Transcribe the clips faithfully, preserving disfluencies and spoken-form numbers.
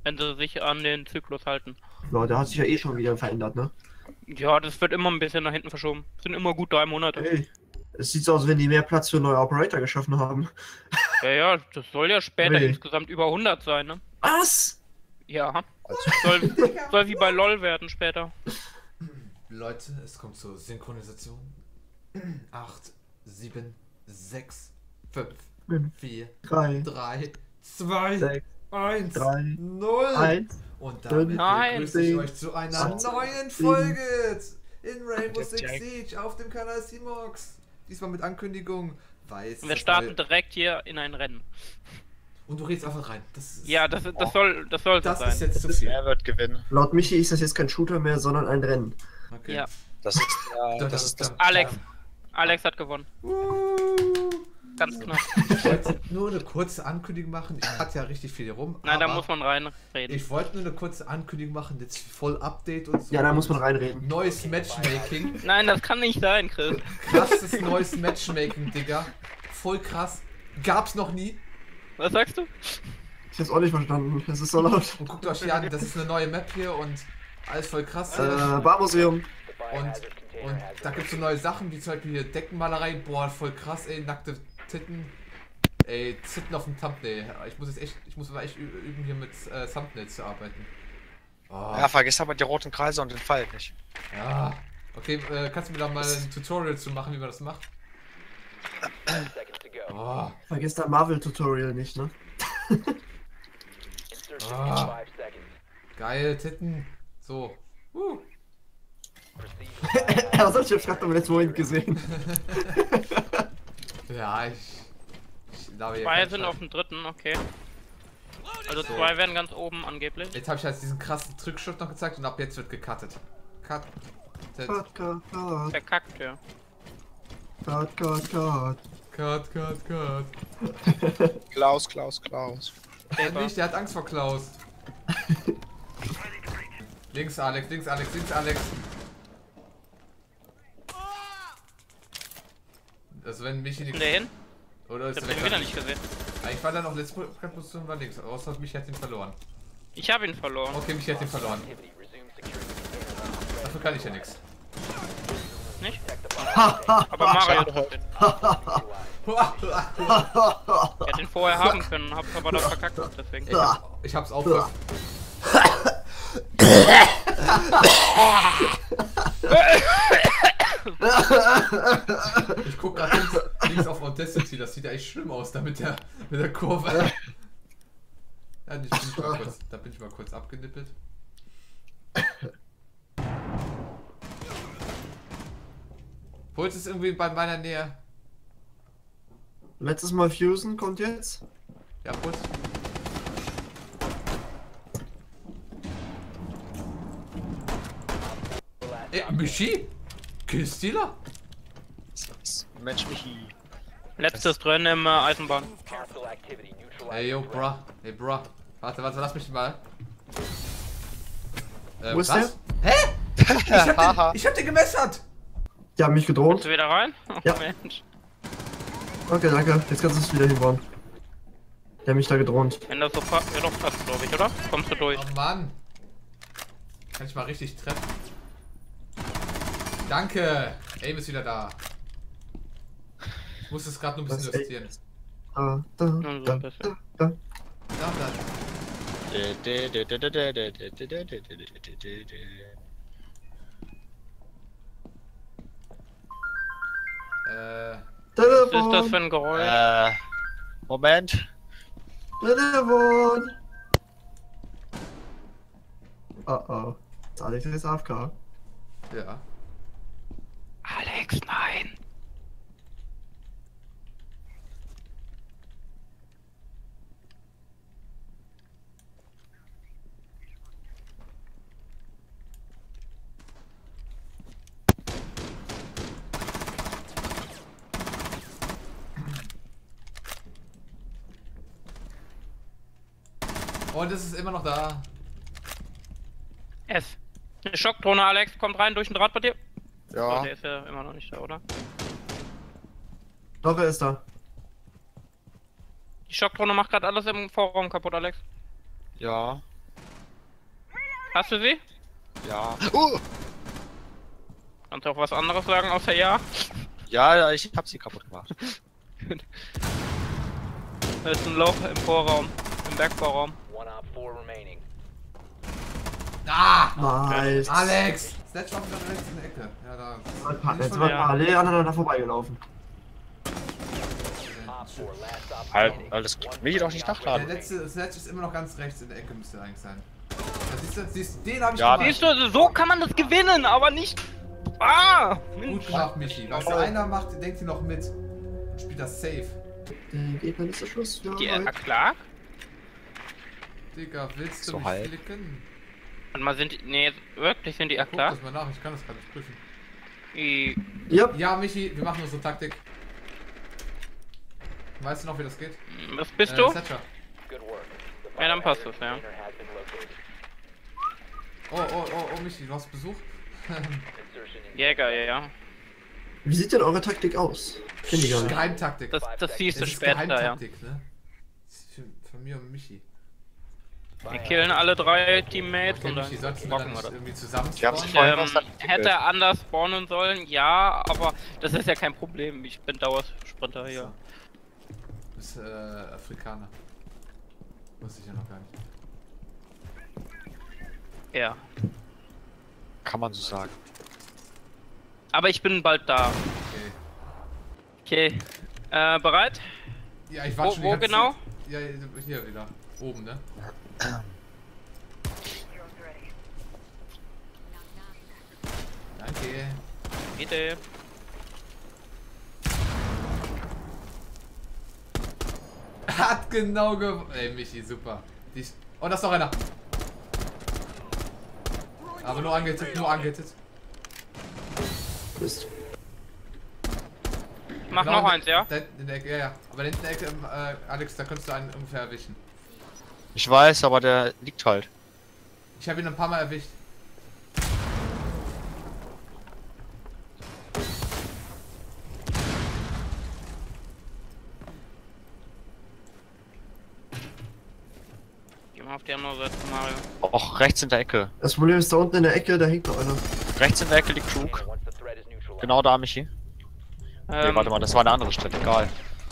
wenn sie sich an den Zyklus halten. Ja, der hat sich ja eh schon wieder verändert, ne? Ja, das wird immer ein bisschen nach hinten verschoben. Das sind immer gut drei Monate. Hey, es sieht so aus, als wenn die mehr Platz für neue Operator geschaffen haben. Ja, ja, das soll ja später Hey. insgesamt über hundert sein, ne? Was? Ja. Soll, soll wie bei LOL werden später. Leute, es kommt zur Synchronisation. acht, sieben, sechs, fünf, vier, drei, drei, zwei, sechs, eins, drei, null. eins. Und damit Nein. begrüße ich euch zu einer achtzehn, neuen sieben. Folge in Rainbow Six Siege auf dem Kanal Simox. Diesmal mit Ankündigung, weil es Und wir das starten neue- direkt hier in ein Rennen. Und du redest einfach rein. Das ist, Ja, das, das soll das soll so das sein. ist jetzt zu viel. Er wird gewinnen. Laut Michi ist das jetzt kein Shooter mehr, sondern ein Rennen. Okay. Ja. Das ist ja, das ist das. Alex. Alex hat gewonnen. Uh. Ganz knapp. Ich wollte nur eine kurze Ankündigung machen. Ich hatte ja richtig viel hier rum. Nein, da aber muss man reinreden. Ich wollte nur eine kurze Ankündigung machen. Jetzt voll Update und so. Ja, da muss man reinreden. Neues Matchmaking. Nein, das kann nicht sein, Chris. Krasses neues Matchmaking, Digga. Voll krass. Gab's noch nie. Was sagst du? Ich hab's auch nicht verstanden. Es ist so laut. Und guckt euch die an, das ist eine neue Map hier und alles voll krass. Äh, Barmuseum. Und, und da gibt's so neue Sachen, wie zum Beispiel hier Deckenmalerei. Boah, voll krass, ey. Nackte Titten. Ey, Titten auf dem Thumbnail. Ich muss jetzt echt, ich muss mal echt ü- üben, hier mit äh, Thumbnails zu arbeiten. Oh, Ja, vergiss aber die roten Kreise und den Pfeil nicht. ja. Okay, äh, kannst du mir da mal ein Tutorial zu machen, wie man das macht? Oh, Vergiss dein Marvel-Tutorial nicht, ne? oh. Geil, Titten. So. Uh. Ja, das hab ich gerade am letzten Moment gesehen. Ja, ich. ich glaube, hier Zwei keinen sind Scheiß. auf dem dritten, okay. Also zwei werden ganz oben angeblich. Jetzt habe ich halt diesen krassen Trickshot noch gezeigt und ab jetzt wird gecuttet. Cut. Cut, cut, cut, Verkackt, ja. cut, cut, cut. Cut, cut, cut. Klaus, Klaus, Klaus. Der nicht, der hat Angst vor Klaus. Links Alex, links Alex, links Alex. Also wenn mich in Ist die... der hin? Oder ist Ich hab der den wieder nicht gesehen. Ich war dann noch letzte Position war links, außer mich hat ihn verloren. Ich habe ihn verloren. Okay, mich hat ihn verloren. Dafür kann ich ja nichts. Nicht? Aber Mario hat den. Er hat den vorher haben können, hab's aber dann verkackt, deswegen. Ich, hab, ich hab's auch. Ich guck gerade links, links auf Audacity, das sieht ja echt schlimm aus, da mit der, mit der Kurve. Ja, ich bin ich mal kurz, da bin ich mal kurz abgenippelt. Puls ist irgendwie bei meiner Nähe. Letztes Mal Fusen kommt jetzt. Ja, Puls. Ey, Michi? Killstealer? Mensch, Michi. Letztes drin im äh, Eisenbahn. Ey, yo, bruh. Ey, bruh. Warte, warte, lass mich mal. Äh, Wo ist was? Hä? Ich hab, Haha. den, ich hab den gemessert! Die haben mich Bist gedroht. du wieder rein? Oh, Ja. Mensch. Okay, danke. Jetzt kannst du es wieder hinbauen. Die haben mich da gedroht. Wenn das so passt, ja doch passt, glaube ich, oder? Kommst du durch? Oh Mann. Kann ich mal richtig treffen? Danke! Aim ist wieder da. Ich muss es gerade nur ein bisschen Was, justieren. Da, da, Ja, so da, ein bisschen. da, da. Da, da. Äh. Was ist das Telefon! für ein Geräusch? Äh, Moment. Telefon! Oh oh. Ist Alex jetzt A F K? Ja. Alex, nein! Und es ist immer noch da. S. Eine Schockdrohne, Alex, kommt rein durch den Draht bei dir. Oh, Ja. der ist ja immer noch nicht da, oder? Doch, er ist da. Die Schockdrohne macht gerade alles im Vorraum kaputt, Alex. Ja. Hast du sie? Ja. Uh! Kannst du auch was anderes sagen außer ja? Ja, ja, ich hab sie kaputt gemacht. Da ist ein Loch im Vorraum, im Bergvorraum. Ah! Nice. Alex! Snatch war wieder rechts in der Ecke. Ja, da. Jetzt sind wir parallel aneinander vorbeigelaufen. Halt, alles gut. Will ich doch nicht Der nachladen. letzte Snatch ist immer noch ganz rechts in der Ecke, müsste eigentlich sein. Da siehst du, siehst du, den hab ich Ja, gemacht. Siehst du, so kann man das gewinnen, aber nicht. Ah! Gut gemacht, Michi. Was der einer macht, denkt ihr noch mit. Und spielt das safe. Der Gegner ist der Schluss. Ja, Die right. Erker klar? Digga, willst du So mich halb. flicken? Warte mal, sind die. Nee, wirklich sind die Guck Erker? das mal nach, ich kann das gar nicht prüfen. Die. Ja, Ja, Michi, wir machen unsere Taktik. Weißt du noch, wie das geht? Was bist Äh, du? Thatcher. Ja, dann passt das, ja. Oh, oh, oh, oh, Michi, du hast Besuch? Jäger, ja, ja. wie sieht denn eure Taktik aus? Kenn die gar nicht. Geheimtaktik. Das, das siehst du Das ist später, ja. Geheimtaktik, ne? Das ist für- Von mir und Michi. Wir killen alle drei Teammates Okay, und dann Michi, sollten wir dann rocken wir nicht das. irgendwie zusammen Die haben sich spawnen? vorhin Ähm, was dann hätte er anders spawnen sollen, ja, aber das ist ja kein Problem. Ich bin Dauersprinter hier. Du bist äh, Afrikaner. Wusste ich ja noch gar nicht. Ja. Kann man so sagen. Aber ich bin bald da. Okay. Okay. Äh, bereit? Ja, ich war Wo, schon die wo ganze genau? Zeit. Ja, hier wieder. Oben, ne? Danke. Bitte. Hat genau ge... Ey, Michi, super. Die ist... Oh, da ist noch einer. Aber nur angehittet, nur angehittet. Mist. Mach Genau noch in- eins, ja? Da hinten in der Ecke, ja, ja. Aber da hinten in der Ecke, äh, Alex, da könntest du einen ungefähr erwischen. Ich weiß, aber der liegt halt. Ich habe ihn ein paar Mal erwischt. Geh mal auf die andere Seite, Mario. Och, rechts in der Ecke. Das Problem ist, da unten in der Ecke, da hängt noch einer. Rechts in der Ecke liegt Trug. Genau da, Michi. Nee, Ähm, warte mal, das war eine andere Stelle. Egal.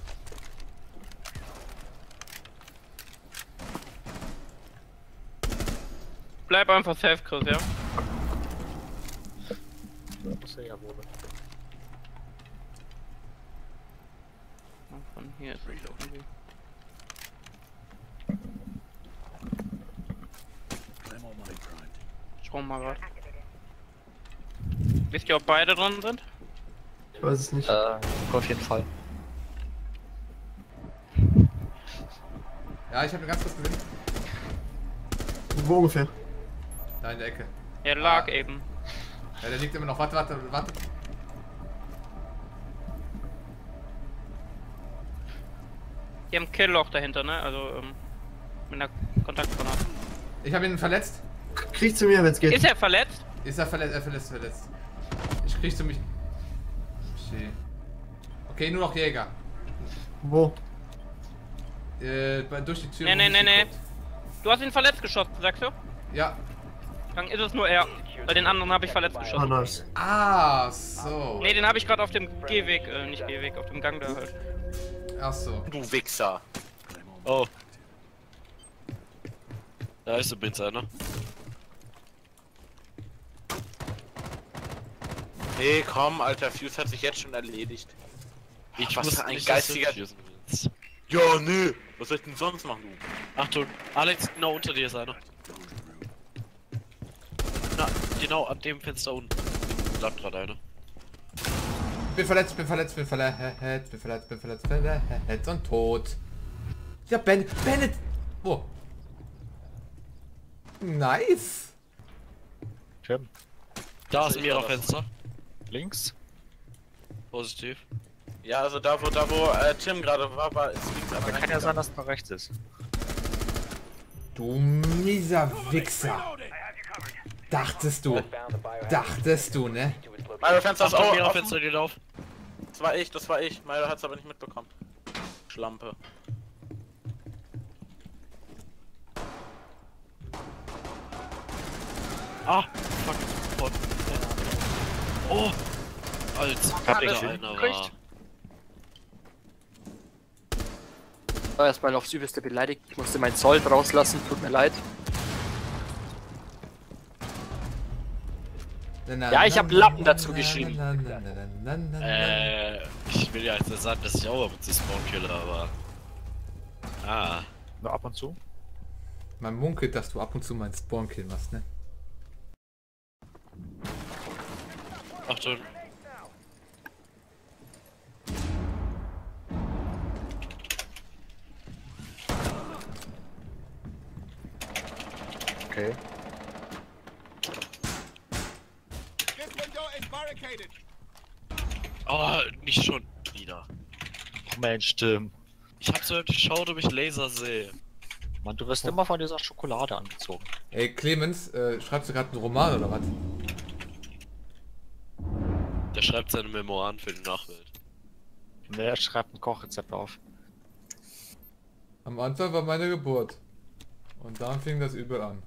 Bleib einfach safe, Chris, ja? Von hier ist es irgendwie. Schau mal grad. Wisst ihr, ob beide drin sind? Ich weiß es nicht. Äh, auf jeden Fall. Ja, ich habe ihn ganz kurz gesehen. Wo ungefähr? Da in der Ecke. Er lag Ah. eben. Ja, der liegt immer noch. Warte, warte, warte. Die haben Kill-Loch dahinter, ne? Also, ähm, mit einer Kontaktgranate. Ich habe ihn verletzt. Kriegt zu mir, wenn's geht. Ist er verletzt? Ist er verletzt? Er verletzt, verletzt. Ich krieg zu mich. Shit. Okay, nur noch Jäger. Wo? Äh, bei- durch die Tür. Nee, wo nee, Michi nee, nee. kommt. Du hast ihn verletzt geschossen, sagst du? Ja. Dann ist es nur er. Bei den anderen habe ich verletzt Ah, geschossen. nice. Ah, so. Nee, den habe ich gerade auf dem Gehweg, äh, nicht Gehweg, auf dem Gang da halt. Ach so. Du Wichser. Oh. Da ist übrigens einer. Nee, komm, Alter, Fuse hat sich jetzt schon erledigt. Ich was muss für ein nicht, geistiger... dass du Fusen willst. Ja, nö. Was soll ich denn sonst machen, du? Achtung, Alex, genau unter dir ist einer. Na, genau an dem Fenster unten. Lag gerade einer. Bin verletzt, bin verletzt, bin verletzt, bin verletzt, bin verletzt, verletzt und tot. Ja, Ben, Bennett. Wo? Nice. Tim. Da ist sehe ein ich gerade. Fenster. Links. Positiv. Ja, also da, wo, da, wo äh, Tim gerade war, war es links, aber Da kann ja sein, dass da rechts ist. Du mieser Wichser. Dachtest du. Dachtest du, ne? Mario, Fenster ist Achtung, auch Mira offen. Fenster geht auf. Das war ich, das war ich. Mario hat es aber nicht mitbekommen. Schlampe. Ah, fuck. Von. Oh! Als hab da ich einer gekriegt. war. War erstmal aufs Übelste beleidigt. Ich musste mein Sold rauslassen, tut mir leid. Ja, ich habe Lappen dazu geschrieben. Äh, ich will ja jetzt nicht sagen, dass ich auch ab und zu Spawn kille, aber. Ah. Nur ab und zu. Man munkelt, dass du ab und zu mal einen Spawn-Kill machst, ne? Achtung. Okay. Oh, nicht schon wieder. Oh Mensch, Tim. Ich hab so geschaut, ob ich Laser sehe. Mann, du wirst immer von dieser Schokolade angezogen. Ey, Clemens, äh, schreibst du gerade einen Roman oder was? Der schreibt seine Memoiren für die Nachwelt. Ne, er schreibt ein Kochrezept auf. Am Anfang war meine Geburt. Und dann fing das Übel an.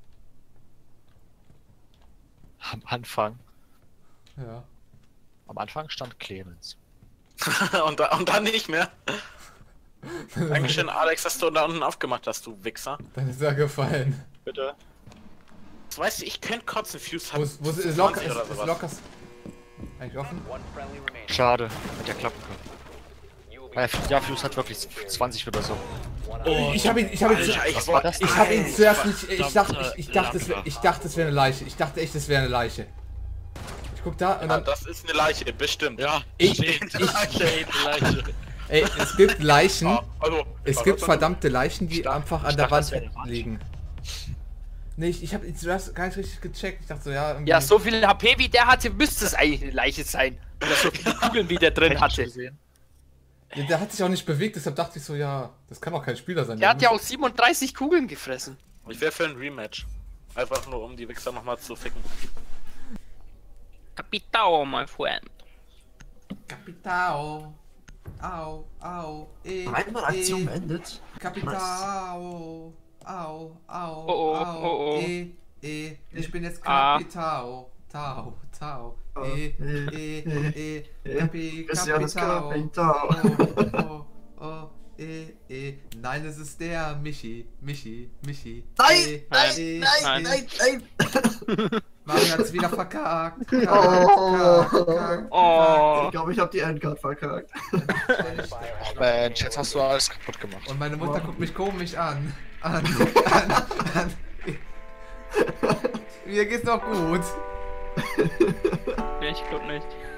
Am Anfang. Ja. Am Anfang stand Clemens. und, da, und dann nicht mehr. Dankeschön, Alex, dass du da unten aufgemacht hast, du Wichser. Dann ist er gefallen. Bitte. Das weißt du, ich könnte kotzen, Fuse hat Wo ist, wo ist, ist, locker, zwanzig ist, oder ist sowas. locker. Eigentlich offen? Schade, hätte ja klappen können. Ja, ja, Fuse hat wirklich zwanzig oder so. Oh, Ich hab ihn, ich hab ihn, Alter, ich Was war das? ich hab ihn Alter. zuerst nicht, ich dachte, Verdammter ich, ich dachte, es wär, ich dachte, es wäre eine Leiche. Ich dachte echt, es wäre eine Leiche. Ich guck da und Ja, dann, das ist eine Leiche, bestimmt. Ja, Ich- steht ich- steht Leiche. ey, es gibt Leichen, Ja, also, es war gibt das verdammte Leichen, die dachte- einfach an ich der dachte, das Wand wäre eine Wand. liegen. Nee, ich, ich hab ihn zuerst gar nicht richtig gecheckt. Ich dachte so, ja, irgendwie. Ja, so viel H P wie der hatte, müsste es eigentlich eine Leiche sein. Oder so viele Kugeln wie der drin hatte. Ja, der hat sich auch nicht bewegt, deshalb dachte ich so, ja, das kann auch kein Spieler sein. Der hat ja auch siebenunddreißig Kugeln gefressen. Ich wäre für ein Rematch. Einfach nur, um die Wichser nochmal zu ficken. Capitao, my friend. Capitao. Au, au, eh, Einmal Aktion beendet. Capitao. Au, au, Oh, oh, au, oh, oh. eh, eh. Ich bin jetzt Ah. Capitao. Tau, tau. Oh, Eh, eh, eh, eh, eh. Capi, Christianes Capitao. Capitao. Oh, oh, oh, eh, eh. Nein, es ist der Michi, Michi, Michi. Nein, Eh, nein, eh, nein, eh. nein, nein. Mario hat's wieder verkackt. Oh. Verkackt, verkackt, Oh. Ich glaube, ich habe die Endcard verkackt. verkackt. Mensch, jetzt hast du alles kaputt gemacht. Und meine Mutter guckt mich komisch an. An, an, an. Mir geht's doch gut. Ich glaub nicht.